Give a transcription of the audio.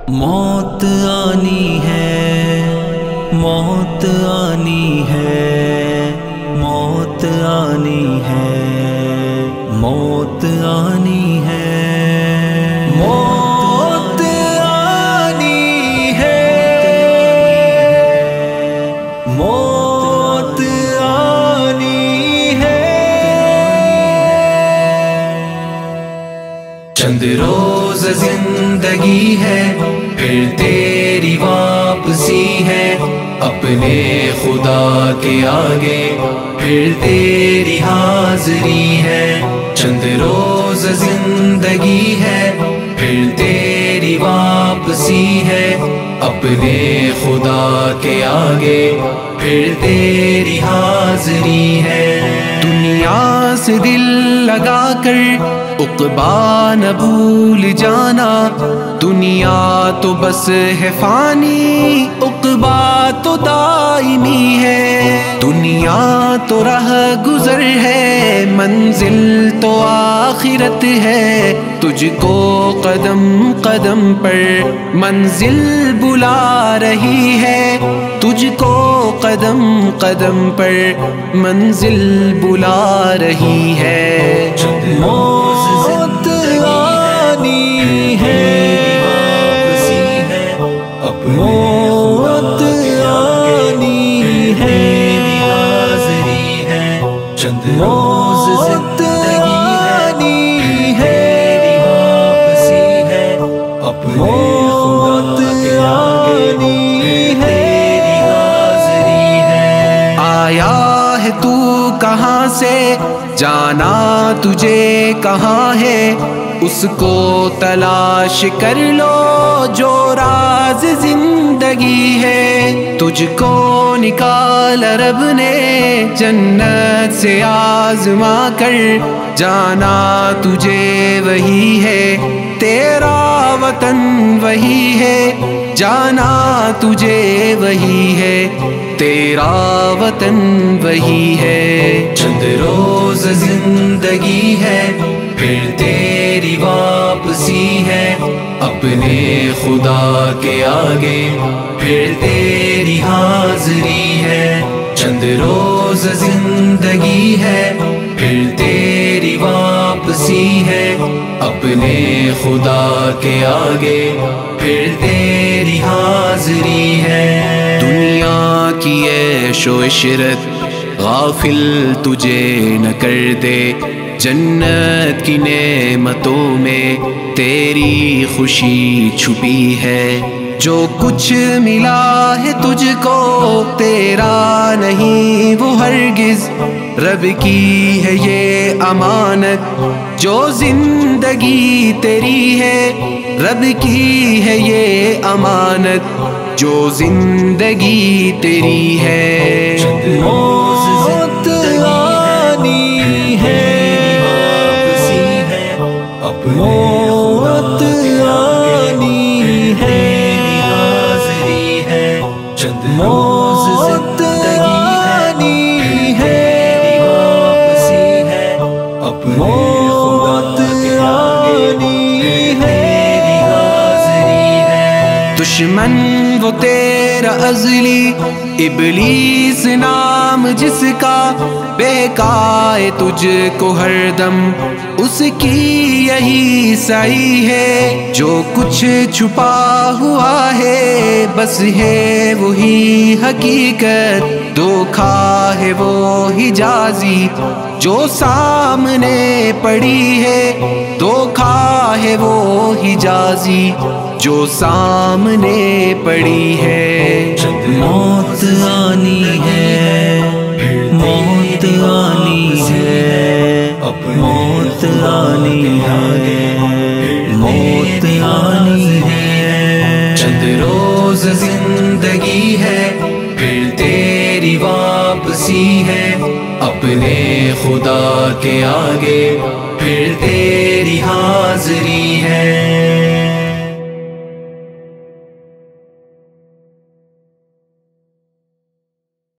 موت آنی ہے، موت آنی ہے، موت آنی ہے، موت آنی ہے، موت آنی ہے، موت آنی ہے۔ چند روز زندگی ہے، پھر تیری واپسی ہے، اپنے خدا کے آگے پھر تیری حاضری ہے۔ چند روز زندگی ہے، پھر تیری واپسی ہے، اپنے خدا کے آگے پھر تیری حاضری ہے۔ دنیا سے دل لگا کر عقبا نہ بھول جانا، دنیا تو بس ہے فانی، عقبا تو دائمی ہے۔ دنیا تو راہ گزر ہے، منزل تو آخرت ہے، تجھ کو قدم قدم پر منزل بلا رہی ہے، تجھ کو قدم قدم پر منزل بلا رہی ہے۔ موت آنی ہے، موت آنی ہے، چند موت آنی ہے، موت آنی ہے۔ آیا ہے تو کہاں سے، جانا تجھے کہاں ہے، اس کو تلاش کر لو جو راز زندگی ہے۔ تجھ کو نکال رب نے جنت سے آزما کر، جانا تجھے وہی ہے، تیرا وطن وہی ہے، جانا تجھے وہی ہے، تیرا وطن وہی ہے۔ چند روز زندگی ہے، پھر تیری واپسی ہے، اپنے خدا کے آگے پھر تیری حاضری ہے۔ چند روز زندگی ہے، پھر تیری واپسی ہے، اپنے خدا کے آگے پھر تیری حاضری ہے۔ دنیا کی عیش و عشرت غافل تجھے نہ کر دے، جنت کی نعمتوں میں تیری خوشی چھپی ہے۔ جو کچھ ملا ہے تجھ کو تیرا نہیں وہ ہرگز، رب کی ہے یہ امانت، جو زندگی تیری ہے، رب کی ہے یہ امانت، جو زندگی تیری ہے۔ موت آنی ہے، موت آنی ہے، موت آنی ہے، موت آنی ہے۔ دشمن وہ تیرا ازلی ابلیس نام جس کا بہکائے تجھ کو ہر دم، اس کی یہی سعی ہے۔ جو کچھ چھپا ہوا ہے بس ہے وہی حقیقت، دھوکا ہے وہ حجازی جو سامنے پڑی ہے، دھوکا ہے وہ حجازی جو سامنے پڑی ہے۔ موت آنی ہے، موت آنی ہے، موت آنی ہے، موت آنی ہے۔ چند روز زندگی ہے، پھر تیری واپسی ہے، اپنے خدا کے آگے پھر تیری حاضری ہے۔